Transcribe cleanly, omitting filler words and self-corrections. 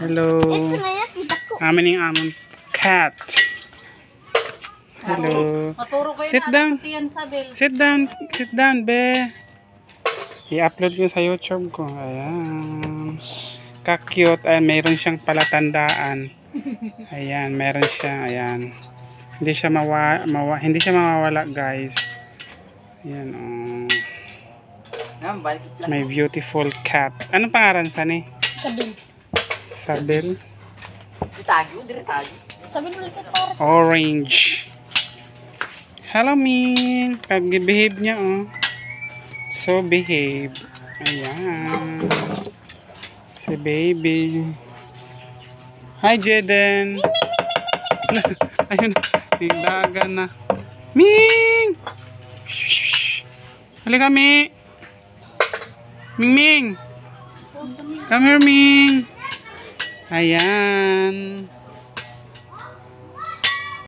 Hello. Amin yung amon cat. Hello. Sit down. Sit down. Sit down, be. I-upload ko sa YouTube ko. Ayan. Ka-cute. Ay, mayroon siyang palatandaan. Ayan, meron siya. Ayan. Hindi siya mawawala, guys. Ayan, oh. May beautiful cat. Anong pangalan sa ni? Isabel. Orange. Hello, Min. Pag-behave niya, oh. So, behave. Ayan. Si baby. Hi, Jaden. Ayun. Nagdagan na. Ming! Halika, Mi. Ming Ming. Come here, Ming. Ayan.